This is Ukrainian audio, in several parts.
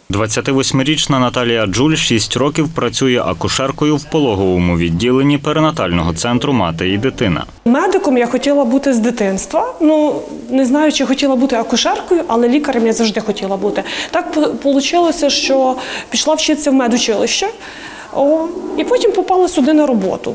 28-річна Наталія Джуль 6 років працює акушеркою в пологовому відділенні перинатального центру «Мати і дитина». Медиком я хотіла бути з дитинства. Не знаю, чи хотіла бути акушеркою, але лікарем я завжди хотіла бути. Так вийшло, що пішла вчитися в медучилище, і потім попала сюди на роботу.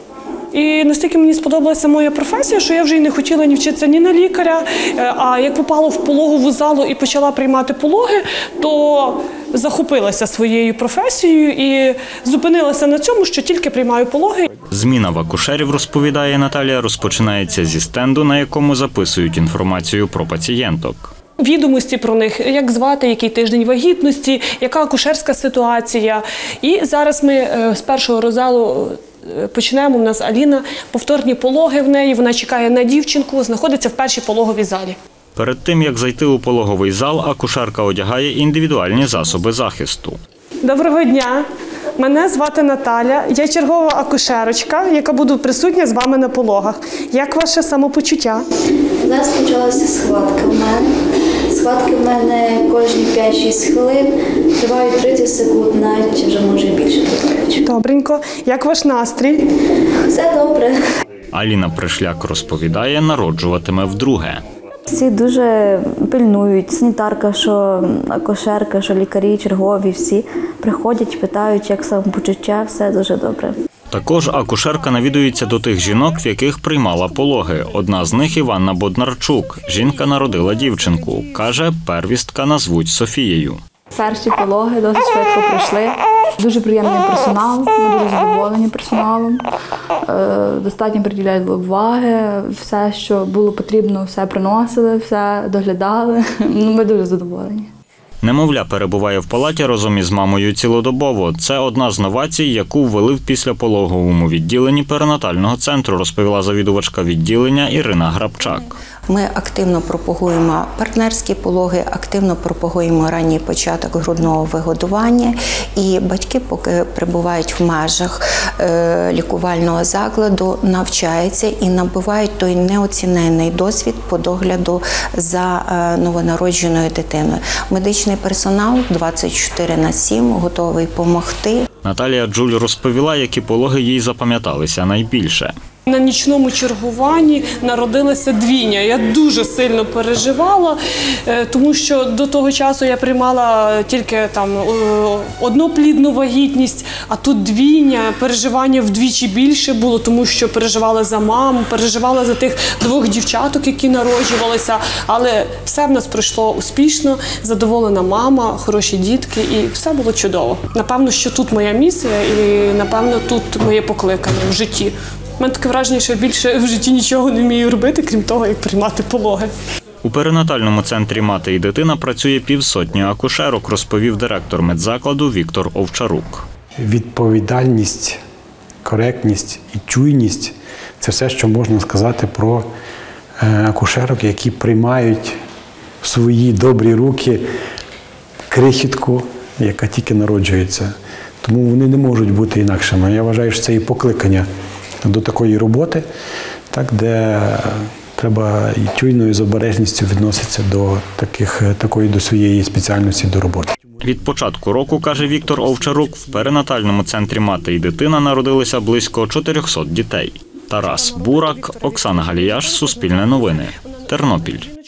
І настільки мені сподобалася моя професія, що я вже й не хотіла ні вчитися ні на лікаря, а як попала в пологову залу і почала приймати пологи, то захопилася своєю професією і зупинилася на цьому, що тільки приймаю пологи. Зміна в акушерів, розповідає Наталія, розпочинається зі стенду, на якому записують інформацію про пацієнток. Відомості про них, як звати, який тиждень вагітності, яка акушерська ситуація. І зараз ми з першого роззалу почнемо. У нас Аліна, повторні пологи в неї, вона чекає на дівчинку, знаходиться в першій пологовій залі. Перед тим, як зайти у пологовий зал, акушерка одягає індивідуальні засоби захисту. Доброго дня! Мене звати Наталя, я чергова акушерочка, яка буде присутня з вами на пологах. Як ваше самопочуття? У нас почалася схватка в мене. Схватки в мене кожні 5-6 хвилин, тривають 30 секунд, навіть вже може більше тривають. Добренько. Як ваш настрій? Все добре. Аліна Пришляк розповідає, народжуватиме вдруге. Всі дуже пильнують, санітарка, що акушерка, що лікарі, чергові, всі приходять, питають, як самопочуття, все дуже добре. Також акушерка навідується до тих жінок, в яких приймала пологи. Одна з них – Іванна Боднарчук. Жінка народила дівчинку. Каже, первістка назвуть Софією. Перші пологи досить швидко пройшли. Дуже приємний персонал, ми дуже задоволені персоналом. Достатньо приділяють уваги, все, що було потрібно, все приносили, все доглядали. Ми дуже задоволені. Немовля перебуває в палаті разом із мамою цілодобово. Це одна з новацій, яку ввели в післяпологовому відділенні перинатального центру, розповіла завідувачка відділення Ірина Грабчак. Ми активно пропагуємо партнерські пологи, активно пропагуємо ранній початок грудного вигодування. І батьки, поки перебувають в межах лікувального закладу, навчаються і набувають той неоцінений досвід по догляду за новонародженою дитиною. Медичний персонал 24/7 готовий допомогти. Наталія Джуль розповіла, які пологи їй запам'яталися найбільше. На нічному чергуванні народилася двійня. Я дуже сильно переживала, тому що до того часу я приймала тільки одну плідну вагітність, а тут двійня. Переживання вдвічі більше було, тому що переживала за маму, переживала за тих 2 дівчаток, які народжувалися. Але все в нас пройшло успішно, задоволена мама, хороші дітки і все було чудово. Напевно, що тут моя місія і, напевно, тут моє покликання в житті. У мене таке враження, що я більше в житті нічого не вмію робити, крім того, як приймати пологи. У перинатальному центрі «Мати і дитина» працює 50 акушерок, розповів директор медзакладу Віктор Овчарук. Відповідальність, коректність і чуйність – це все, що можна сказати про акушерок, які приймають в свої добрі руки крихітку, яка тільки народжується. Тому вони не можуть бути інакшими. Я вважаю, що це і покликання до такої роботи, де треба і чуйно, і з обережністю відноситися до своєї спеціальності, до роботи. Від початку року, каже Віктор Овчарук, в перинатальному центрі «Мати і дитина» народилися близько 400 дітей. Тарас Бурак, Оксана Галіяш, Суспільне новини, Тернопіль.